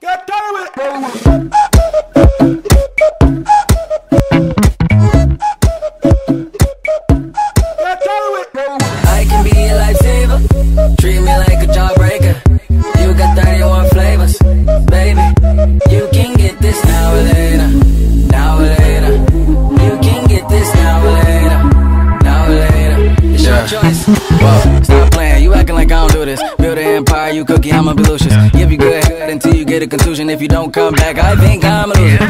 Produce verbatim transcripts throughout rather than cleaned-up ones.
Get down with it. I can be a lifesaver, treat me like a jawbreaker. You got thirty-one flavors, baby. You can get this now or later, now or later. You can get this now or later, now or later. It's your choice. Whoa, stop playing, you acting like I don't do this. Build an empire, you cookie, I'm a Belucius. Give you good head until you get a contusion. If you don't come back, I think I'm a loser.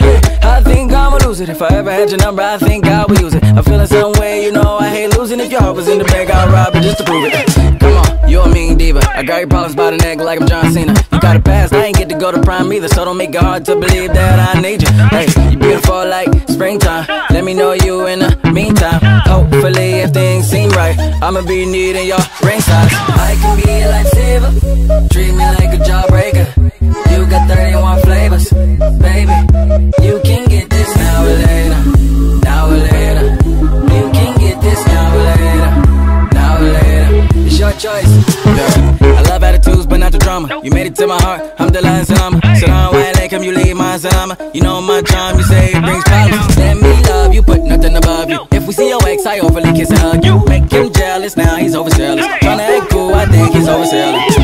I think I'ma lose it. If I ever had your number, I think I would use it. I'm feeling some way, you know I hate losing. If your heart was in the bank, I'd rob it just to prove it. Come on, you a mean diva. I got your problems by the neck like I'm John Cena. You got a past, I ain't get to go to prime either, so don't make it hard to believe that I need you. Hey, you beautiful like springtime. Let me know you in the meantime. Hopefully if things seem right, I'ma be needing your ring size. I can be a lifesaver, treat me like a jawbreaker. You got thirty-one flavors, baby. You can get this now or later, now or later. You can get this now or later, now or later. It's your choice. Yeah. I love attitudes, but not the drama. You made it to my heart, I'm the lion salama. Sit down, white lake, come you leave my salama. You know my charm, you say it brings problems. Let me love you, put nothing above you. If we see your ex, I overly kiss and hug you. Make him jealous, now he's overzealous. Tryna act cool, I think he's overzealous.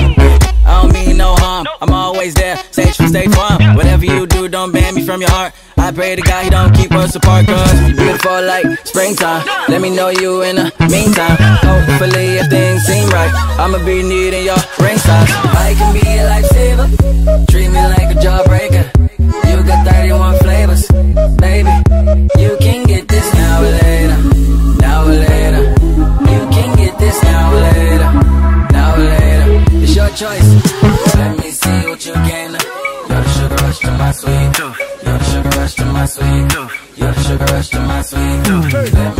I don't mean no harm, I'm always there, stage for State Farm. Whatever you do, don't ban me from your heart. I pray to God he don't keep us apart, cause you're beautiful like springtime. Let me know you in the meantime. Hopefully if things seem right, I'ma be needing your ring size. I can be a lifesaver, treat me like a jawbreaker. You got thirty-one flavors, baby. You can get this now or later, now or later. You can get this now or later, now or later. It's your choice. Let me see what you can do. You're the sugar rush to my sweet tooth. You're the sugar rush to my sweet tooth. You're the sugar rush to my sweet tooth. Let me